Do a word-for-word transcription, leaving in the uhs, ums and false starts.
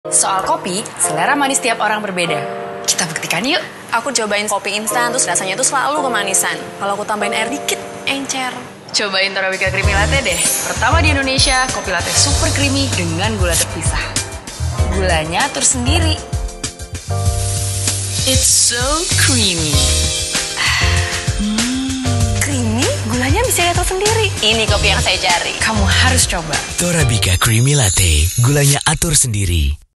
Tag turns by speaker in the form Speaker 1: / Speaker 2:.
Speaker 1: Soal kopi, selera manis tiap orang berbeda. Kita buktikan yuk.
Speaker 2: Aku cobain kopi instan, terus rasanya tuh selalu kemanisan. Kalau aku tambahin air dikit, encer.
Speaker 1: Cobain Torabika Creamy Latte deh. Pertama di Indonesia, kopi latte super creamy dengan gula terpisah. Gulanya tersendiri. It's so creamy.
Speaker 2: Hmm. Creamy? Gulanya bisa diatur sendiri. Ini kopi yang saya cari.
Speaker 1: Kamu harus coba.
Speaker 3: Torabika Creamy Latte, gulanya atur sendiri.